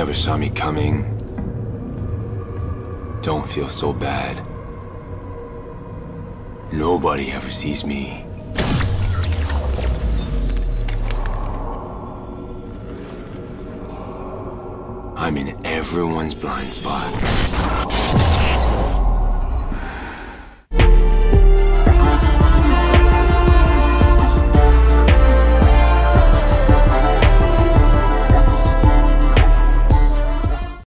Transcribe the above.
never saw me coming. Don't feel so bad. Nobody ever sees me. I'm in everyone's blind spot.